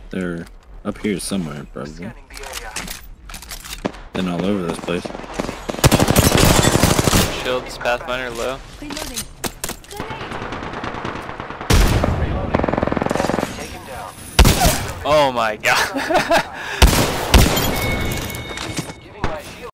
They're up here somewhere, probably. Then all over this place. Shields, Pathfinder low. Reloading. Oh my god.